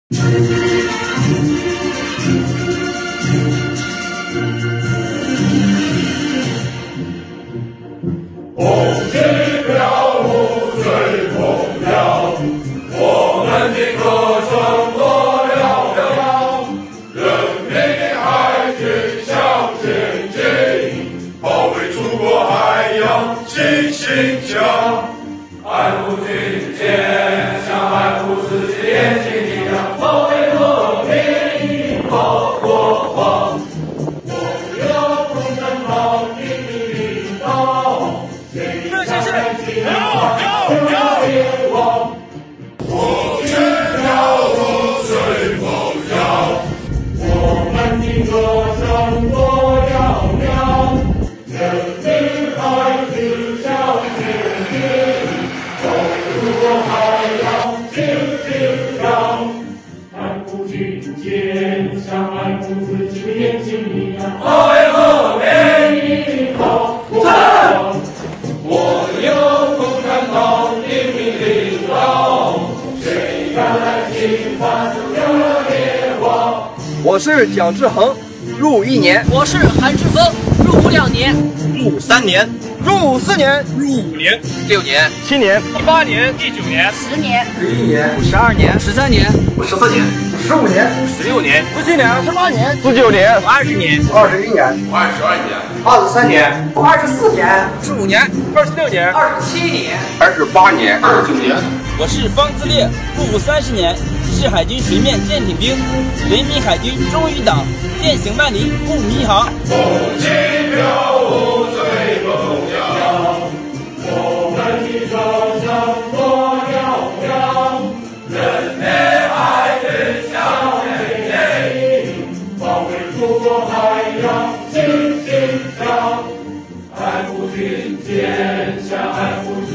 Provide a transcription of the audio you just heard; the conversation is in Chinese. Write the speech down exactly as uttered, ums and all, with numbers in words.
红旗飘舞随风摇，我们的歌声多嘹亮，人民海军向前进，保卫祖国海洋心心强，爱护军舰像爱护自己眼睛一样，保卫和平保国防。我有共产党的领导，谁敢来侵犯就要灭亡。红旗飘舞随风摇，我们的歌声多嘹亮，人民海军向前进，保卫祖国海洋心心强，爱护军舰像爱护自己的眼睛一样，保卫和平保国防。我有共产党的领导，谁敢来侵犯就要灭亡。 我是蒋志恒，入伍一年。 我是韩志峰，入伍两年。 入伍三年。 入伍四年。 入伍五年。 六年。 七年。 第八年。第九年。 十年。 十一年。 十二年。十三年。 十四年。 十五年。 十六年。 十七年。十八年。十九年。 二十年。 二十一年。 二十二年。 二十三年。 二十四年。 十五年。二十六年。 二十七年。 二十八年。 二十九年。 我是方自烈，入伍三十年，是海军水面舰艇兵，人民海军忠于党，践行万里不迷航。 红旗飘舞随风摇，我们的歌声多嘹亮，人民海军向前进，保卫祖国海洋心心强，爱护军舰像爱护